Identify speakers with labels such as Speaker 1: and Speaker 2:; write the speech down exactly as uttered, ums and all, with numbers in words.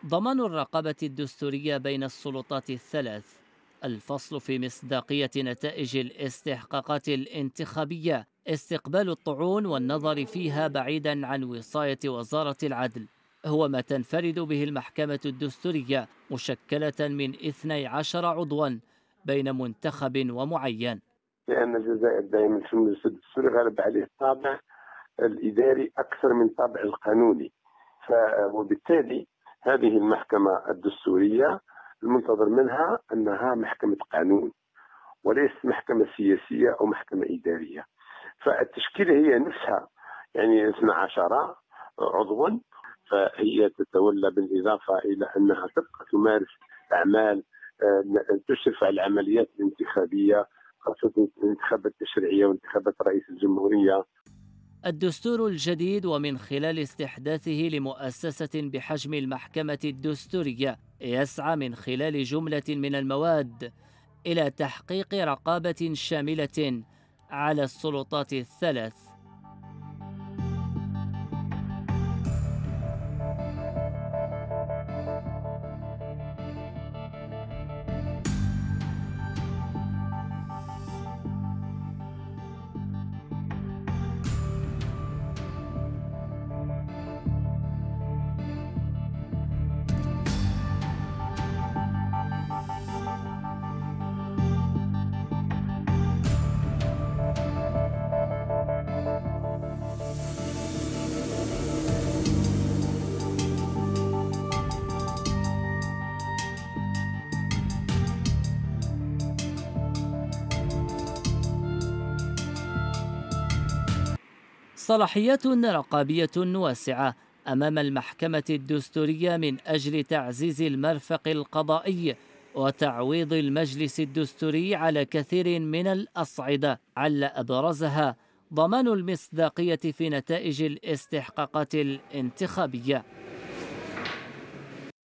Speaker 1: ضمان الرقابة الدستورية بين السلطات الثلاث. الفصل في مصداقية نتائج الاستحقاقات الانتخابية، استقبال الطعون والنظر فيها بعيدا عن وصاية وزارة العدل، هو ما تنفرد به المحكمة الدستورية، مشكلة من اثني عشر عضوا بين منتخب ومعين.
Speaker 2: لأن الجزائر دائما في المجلس الدستوري غالب عليه الطابع الإداري أكثر من الطابع القانوني. ف وبالتالي هذه المحكمة الدستورية المنتظر منها أنها محكمة قانون وليست محكمة سياسية أو محكمة إدارية. فالتشكيلة هي نفسها يعني اثنا عشر عضوا، فهي تتولى بالإضافة إلى أنها تبقى تمارس أعمال آه، تشرف على العمليات الانتخابية، خاصة الانتخابات التشريعية وانتخابات رئيس الجمهورية.
Speaker 1: الدستور الجديد ومن خلال استحداثه لمؤسسة بحجم المحكمة الدستورية يسعى من خلال جملة من المواد إلى تحقيق رقابة شاملة على السلطات الثلاث. صلاحيات رقابية واسعة أمام المحكمة الدستورية من أجل تعزيز المرفق القضائي وتعويض المجلس الدستوري على كثير من الأصعدة، عل أبرزها ضمان المصداقية في نتائج الاستحقاقات الانتخابية.